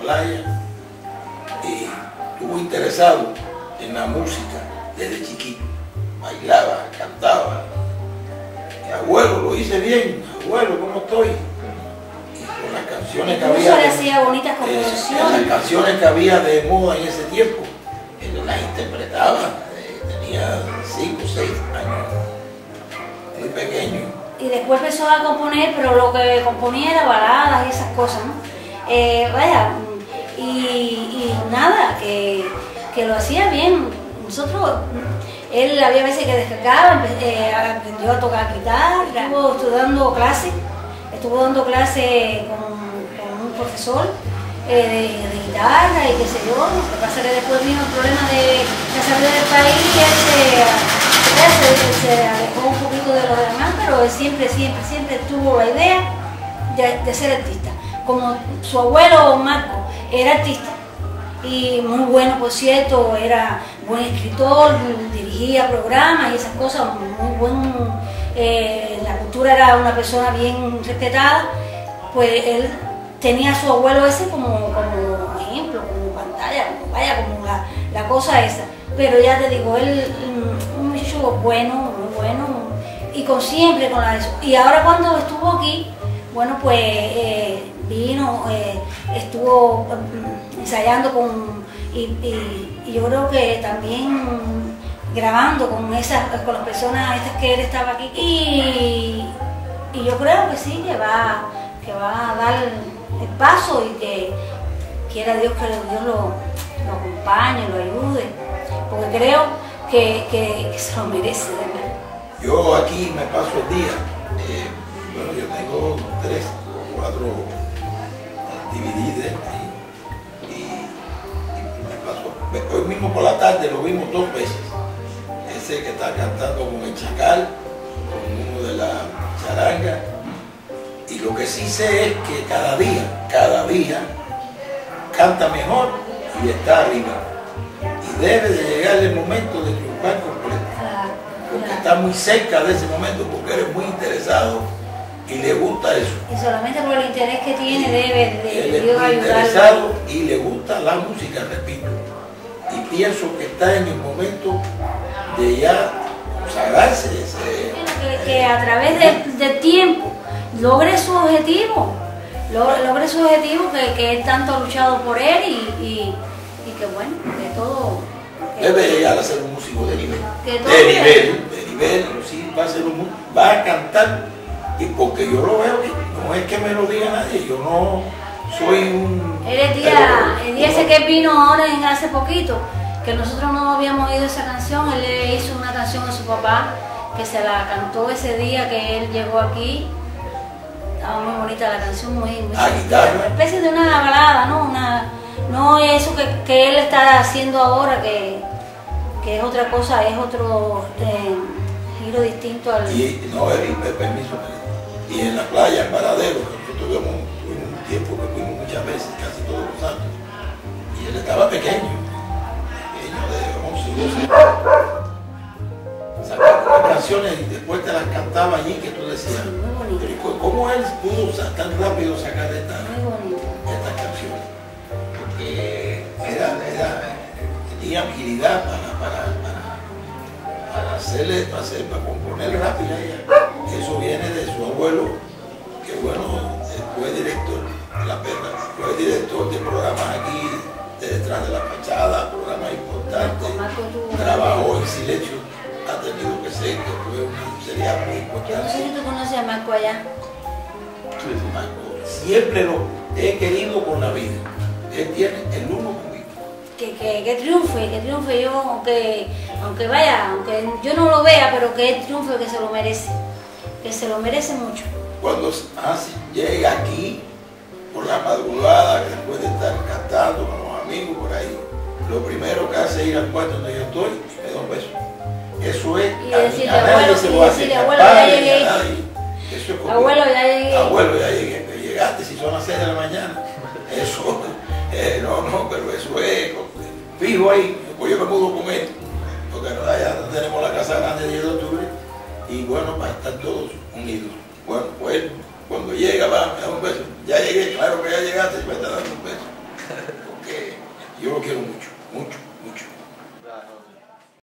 playa y estuvo interesado en la música desde chiquito. Bailaba, cantaba. Y abuelo, lo hice bien, abuelo, ¿cómo estoy? Y con las canciones que había. Le hacía bonitas composiciones. Las canciones que había de moda en ese tiempo, él las interpretaba. Tenía 5 o 6 años, muy pequeño. Y después empezó a componer, pero lo que componía era baladas y esas cosas, ¿no? Y nada, que lo hacía bien. Nosotros, él había veces que descargaba, aprendió a tocar guitarra, estuvo dando clase con un profesor de guitarra y qué sé yo. Lo que pasa es que después vino el problema de salir del país y él se alejó un poquito de los demás, pero él siempre tuvo la idea de ser artista. Como su abuelo Marco era artista y muy bueno, por cierto, era buen escritor, dirigía programas y esas cosas, muy bueno, la cultura, era una persona bien respetada, pues él tenía a su abuelo ese como ejemplo, como pantalla, como la cosa esa. Pero ya te digo, él un muchacho bueno, muy bueno, y siempre con eso. Y ahora cuando estuvo aquí, bueno, pues vino, estuvo ensayando y yo creo que también grabando con las personas estas que él estaba aquí. Y yo creo que sí, que va a dar el paso y que quiera Dios que Dios lo acompañe, lo ayude, porque creo que se lo merece, de verdad. Yo aquí me paso el día, bueno, yo tengo 3 o 4 divididos y me paso. Hoy mismo por la tarde lo vimos 2 veces. Ese que está cantando con el chacal, con uno de la charanga. Y lo que sí sé es que cada día canta mejor y está arriba. Y debe de llegar el momento de triunfar completo. Porque está muy cerca de ese momento, porque eres muy interesado y le gusta eso. Y solamente por el interés que tiene debe de Dios ayudarlo. Interesado y le gusta la música, repito. Y pienso que está en el momento de ya consagrarse. Que a través del tiempo logre su objetivo, que él tanto ha luchado por él y que bueno, que todo... Debe llegar a ser un músico de nivel. De nivel, sí, va a cantar, y porque yo lo veo, no es que me lo diga nadie, yo no soy un... El día ese que vino ahora hace poquito, que nosotros no habíamos oído esa canción, él le hizo una canción a su papá, que se la cantó ese día que él llegó aquí. Estaba muy bonita la canción, muy guitarra. Una especie de una balada, ¿no? No eso que él está haciendo ahora, que es otra cosa, es otro giro distinto al... Permiso. Y en la playa, en Varadero, nosotros tuvimos un tiempo que fuimos muchas veces, casi todos los años. Y él estaba pequeño de 11, 12 años. Sacaba canciones y después te las cantaba allí, que tú decías, pero ¿cómo él pudo tan rápido sacar estas canciones? Porque tenía agilidad para componer rápido. Eso viene de su abuelo, que bueno, fue director de La Perla, fue director de programas aquí, de Detrás de la Fachada, programas importantes, trabajó en silencio, ha tenido que ser, que fue sería muy importante. Yo no sé si tú conoces a Marco allá. Sí, Marco, siempre lo he querido con la vida. Él tiene el uno conmigo. Que triunfe yo, aunque yo no lo vea, pero que él triunfe, que se lo merece mucho. Cuando llega aquí, por la madrugada, después de estar cantando con los amigos por ahí, lo primero que hace es ir al cuarto donde yo estoy y me da un beso. Eso es, y decirle, a nadie se lo hace, abuelo, ya llegué. Eso es Abuelo, ya llegué. Abuelo, ya llegué. Llegaste, si son las 6 de la mañana. Eso, pero eso es fijo ahí. Pues yo me mudo con él, porque ya tenemos la casa grande de 10 de octubre y bueno, para estar todos unidos. Bueno, pues cuando llega, va, me da un beso. Ya llegué, claro que ya llegaste, me está dando un beso. Yo lo quiero mucho, mucho.